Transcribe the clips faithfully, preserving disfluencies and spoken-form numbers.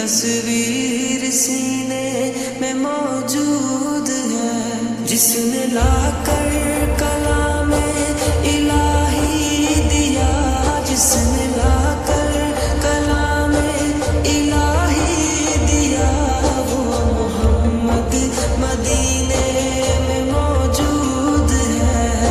तस्वीर सीने में मौजूद है, जिसने लाकर कलाम इलाही दिया, जिसने लाकर कलाम इलाही दिया, वो मोहम्मद मदीने में मौजूद है।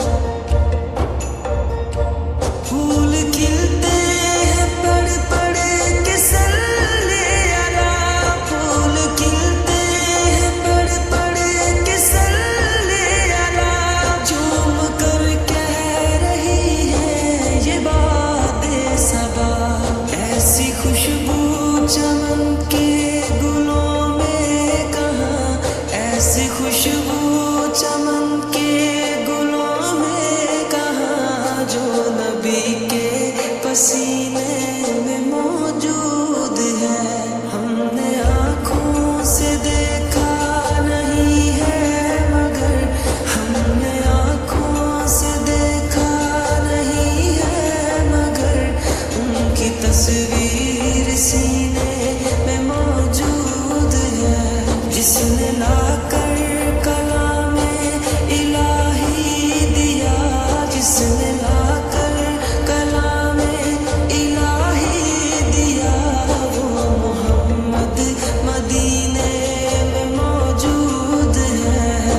फूल खिलते हैं पड़ पड़ के सल्ले अला, फूल खिलते हैं पड़ पड़ के सल्ले अला, झूम कर कह रही है ये बातें सबा। ऐसी खुशबू चमन के गुलों में कहाँ, ऐसी खुशबू चमन के गुलों में कहाँ, जो नबी के पसीने में मौजूद है। हमने आँखों से देखा नहीं है मगर, हमने आँखों से देखा नहीं है मगर, उनकी तस्वीर सीने में मौजूद है, जिसने लाकर कलाम इलाही दिया, जिसने लाकर कलाम इलाही दिया, वो मोहम्मद मदीने में मौजूद है।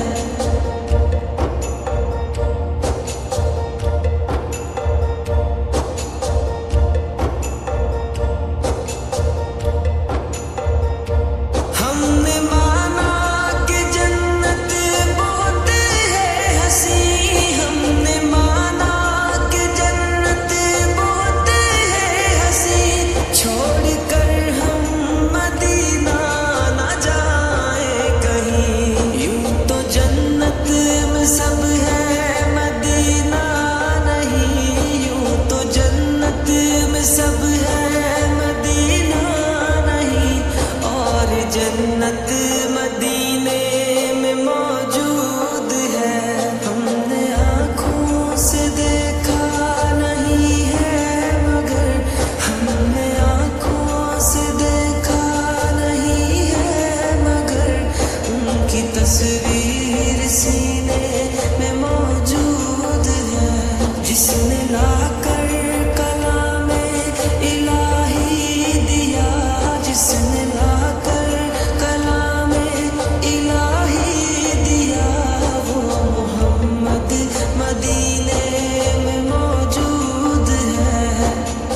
हमने माना कि जन्नत बहुत है हंसी, हमने माना कि जन्नत बहुत है हंसी, छोड़कर हम मदीना न जाए कहीं। यूं तो जन्नत में सब है मदीना नहीं, यूं तो जन्नत में सब है मदीना नहीं, और जन्नत मदीने में मौजूद है। हमने आँखों से देखा नहीं है मगर, हमने आँखों से देखा नहीं है मगर, उनकी तस्वीर सीने में मौजूद है, जिसने लाकर कलाम इलाही दिया, जिसने लाकर कलाम इलाही दिया, वो मोहम्मद मदीने में मौजूद है।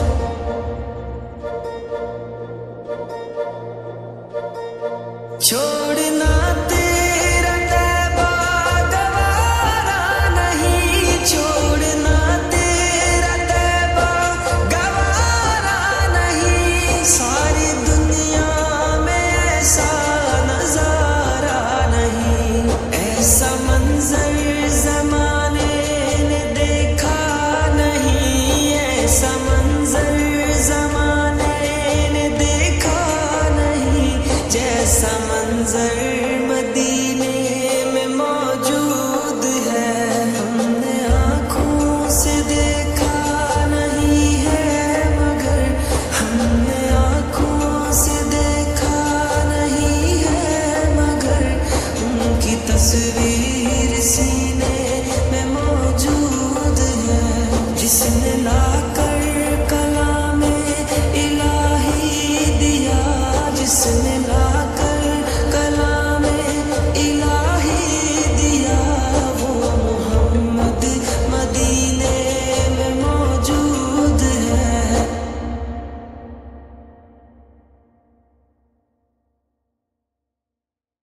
छोड़ना तेरा तैबा गवारा नहीं, छोड़ना तेरा तैबा गवारा नहीं, सारी दुनिया में ऐसा नजारा नहीं, ऐसा मंजर जमाने ने देखा नहीं, ऐसा मंजर जमाने ने देखा नहीं, जैसा मंजर मदीने में मौजूद है। हमने आँखों से देखा नहीं है मगर, हमने आँखों से देखा नहीं है मगर, उनकी तस्वीर